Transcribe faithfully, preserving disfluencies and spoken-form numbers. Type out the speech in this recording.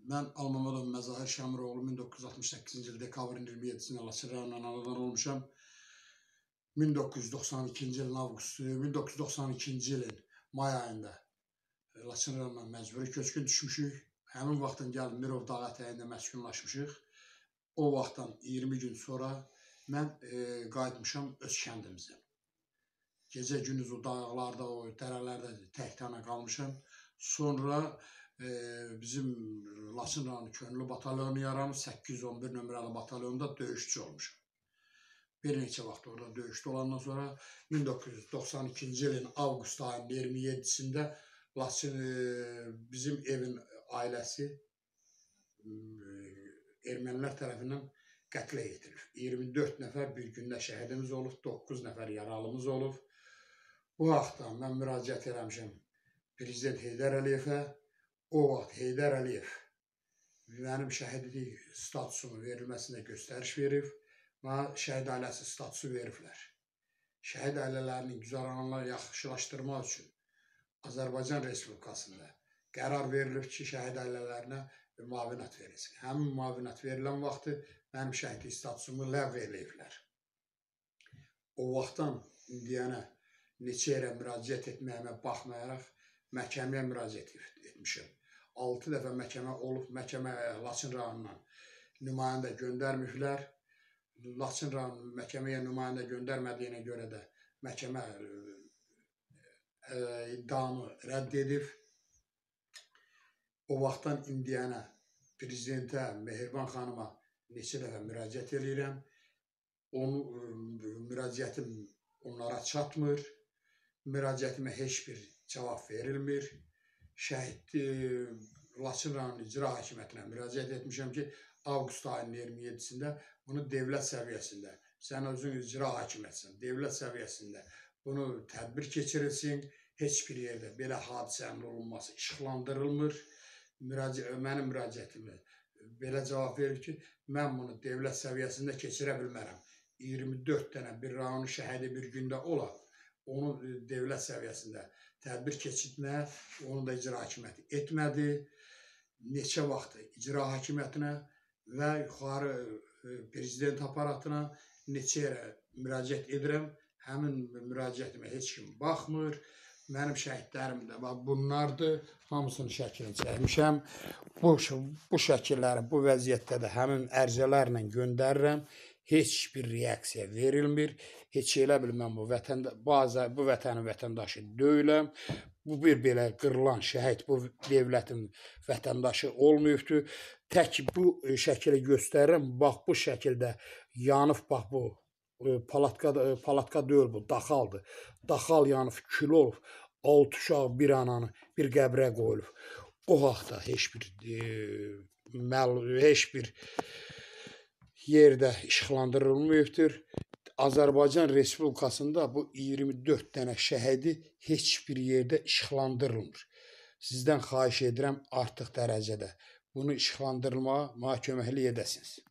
Mən Almamedov Məzahir Şəmiroğlu min doqquz yüz altmış səkkizinci il dekabrın iyirmi yeddisində Laçın rayonundan anadan olmuşam. min doqquz yüz doxsan ikinci ilin avqustu, min doqquz yüz doxsan ikinci ilin may ayında Laçın rayonundan məcburi köçkün düşmüşük. Həmin vaxtdan gəlib Mirov dağ ətəyində məskunlaşmışıq. O vaxtdan iyirmi gün sonra mən e, qayıtmışam öz kəndimizə. Gecə gündüz o dağlarda, o dərələrdə tək-tənha qalmışam. Sonra e, bizim Laçın rayonu könüllü batalyonu yaranıb, səkkiz yüz on bir nömrəli batalyonda döyüşçü olmuşam. Bir neçə vaxt orada döyüşdə olandan sonra min doqquz yüz doxsan ikinci ilin avqust ayının iyirmi yeddisində Laçın e, bizim evin ailəsi e, ermənilər tərəfindən qətlə yetirilib. iyirmi dörd nəfər bir gündə şəhidimiz olub, doqquz nəfər yaralımız olub. Bu vaxtdan mən müraciət eləmişəm Prezident Heydər Əliyevə. O vaxt Heydər Əliyev mənim şəhidlik statusumu verilməsinə göstəriş verib və şəhid ailəsi statusu veriblər. Şəhid ailələrinin güzəranlarını yaxşılaşdırmaq üçün Azərbaycan Respublikasında qərar verilib ki, şəhid ailələrinə müavinət verilsin. Həmin müavinət verilən vaxtı mənim şəhidlik statusumu ləğv eləyiblər. O vaxtdan indiyənə neçə yerə müraciət etməyimə baxmayaraq məhkəməyə müraciət etmişəm. altı dəfə məhkəmə olub, məhkəmə Laçın rayonundan nümayəndə göndərməyiblər. Laçın rayonu məhkəməyə nümayəndə göndərmədiyinə görə də məhkəmə e, iddiamı rədd edib. O vaxtdan indiyənə Prezidentə, Mehriban xanıma neçə dəfə müraciət edirəm. Onu, müraciətim onlara çatmır. Müraciətimə heç bir cavab verilmir. Şəhid e, Laçın rayonu icra hakimiyyətinə müraciət etmişəm ki, avqust ayının iyirmi yeddisində bunu dövlət səviyyəsində, sən özün icra hakimiyyətsən, dövlət səviyyəsində bunu tədbir keçirilsin. Heç bir yerdə belə hadisənin olunması işıqlandırılmır. Müraci mənim müraciətimi belə cavab verir ki, mən bunu dövlət səviyyəsində keçirə bilmərəm. iyirmi dörd dənə bir rayonun şəhidi bir gündə ola, onu dövlət səviyyəsində tədbir keçirtməyə, onu da icra hakimiyyəti etmədi. Neçə vaxt icra hakimiyyətinə və yuxarı prezident aparatına neçə yerə müraciət edirəm. Həmin müraciətimə heç kim baxmır. Mənim şəhidlərim də bunlardır. Hamısının şəklini çəkmişəm. Bu, bu şəkilləri, bu vəziyyətdə də həmin ərizələrlə göndərirəm. Heç bir reaksiya verilmir. Heç elə bil mən bu, vətəndə, bazı, bu vətənin vətəndaşı deyiləm. Bu bir belə qırılan şəhid bu dövlətin vətəndaşı olmayıbdır. Tək bu şəkili göstərirəm. Bax bu şəkildə yanıb, bax bu. Palatka, palatka deyil bu, daxaldır. Daxal yanıb, kül olub. Altı uşaq bir ananı bir qəbrə qoyulub. O vaxtda heç bir e, məl, heç bir yerdə işıqlandırılmayıbdır. Azərbaycan Respublikasında bu iyirmi dörd dənə şəhidi heç bir yerdə işıqlandırılmır. Sizdən xahiş edirəm artıq dərəcədə bunu işıqlandırmağa mənə köməklik edəsiniz.